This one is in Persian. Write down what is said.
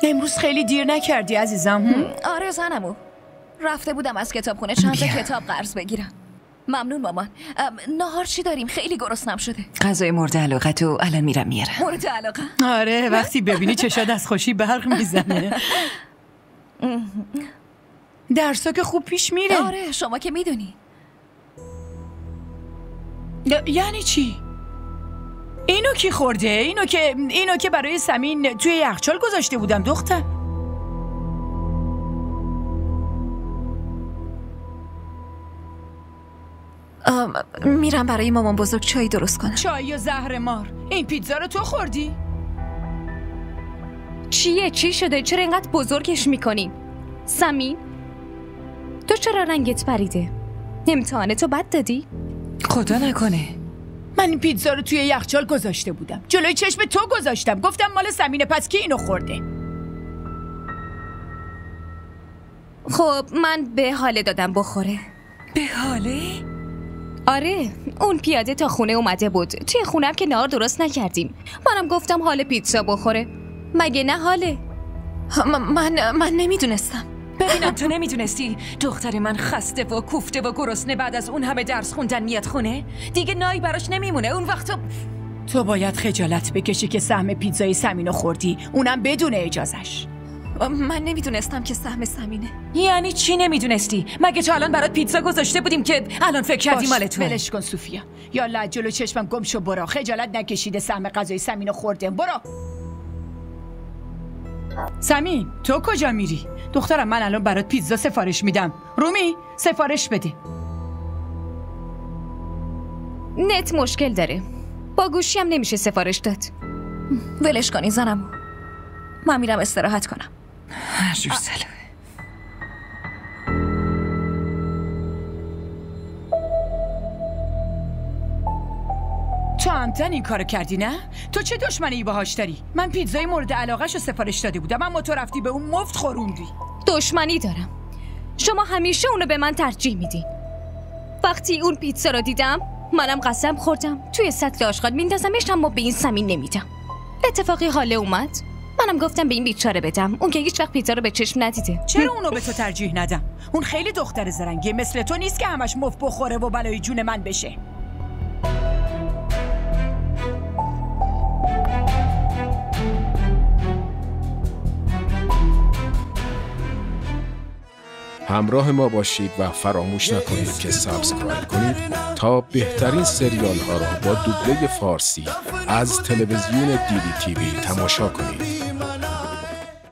امروز خیلی دیر نکردی عزیزم؟ آره زنمو، رفته بودم از کتابخونه چند تا کتاب قرض بگیرم. ممنون مامان. نهار چی داریم؟ خیلی گرسنم شده. غذای مورد علاقه تو الان میرم میارم. مورد علاقه؟ آره، وقتی ببینی چشات از خوشی برق میزنه. درسا که خوب پیش میره. آره، شما که میدونی. یعنی چی؟ اینو کی خورده؟ اینو که برای سمین توی یخچال گذاشته بودم دختر. میرم برای مامان بزرگ چای درست کنم. چای یا زهر مار؟ این پیتزا رو تو خوردی؟ چی شده؟ چرا اینقدر بزرگش میکنین؟ سمین تو چرا رنگت پریده؟ امتحانتو بد دادی؟ خدا نکنه. من این پیتزا رو توی یخچال گذاشته بودم، جلوی چشم تو گذاشتم، گفتم مال سمینه، پس کی اینو خورده؟ خب من به حاله دادم بخوره. به حاله؟ آره، اون پیاده تا خونه اومده بود. توی خونم که نهار درست نکردیم، منم گفتم حال پیتزا بخوره. مگه نه حاله؟ من نمیدونستم. ببینم تو نمیدونستی دختر من خسته و کوفته و گرسنه بعد از اون همه درس خوندن میاد خونه؟ دیگه نایی براش نمیمونه. اون وقت تو باید خجالت بکشی که سهم پیتزای سمینو خوردی، اونم بدون اجازش. من نمیدونستم که سهم سمینه. یعنی چی نمیدونستی؟ مگه تا الان برات پیتزا گذاشته بودیم که الان فکر کردی مال تو؟ ولش کن صوفیا، یالا جلو چشمم گم شو برو. خجالت نکشیده سهم غذای سمینو خورده. برو. سمین تو کجا میری؟ دخترم من الان برات پیتزا سفارش میدم. رومی سفارش بده. نت مشکل داره، با گوشی هم نمیشه سفارش داد. ولش کنی زنمو، من میرم استراحت کنم. هر جور سلامه. تو همتن این کارو کردی نه؟ تو چه دشمنی باهاش داری؟ من پیتزای مورد علاقه‌شو سفارش داده بودم، اما تو رفتی به اون مفت خوروندی. دشمنی دارم؟ شما همیشه اونو به من ترجیح میدین. وقتی اون پیتزا رو دیدم منم قسم خوردم توی سطل آشغال میندازمش، اما به این سمین نمیدم. اتفاقی حاله اومد، منم گفتم به این بیچاره بدم. اون که هیچ وقت پیتزا رو به چشم ندیده. چرا اونو به تو ترجیح ندم؟ اون خیلی دختر زرنگی، مثل تو نیست که همش مفت بخوره و بلای جون من بشه. همراه ما باشید و فراموش نکنید که سابسکرایب کنید تا بهترین سریال ها را با دوبله فارسی از تلویزیون DDTV تماشا کنید.